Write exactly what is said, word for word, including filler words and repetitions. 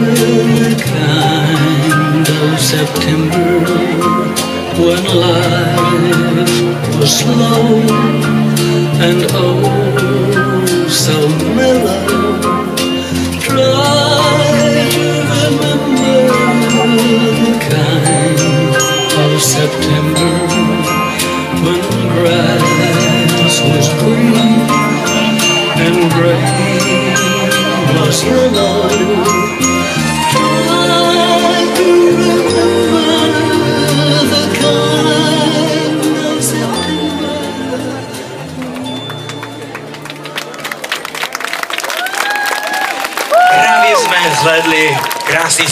the kind of September when life was slow and oh so mellow. Try to remember the kind of September when the grass was green and grain was yellow. Try to remember the kind of September. Právě jsme zhlédli krásný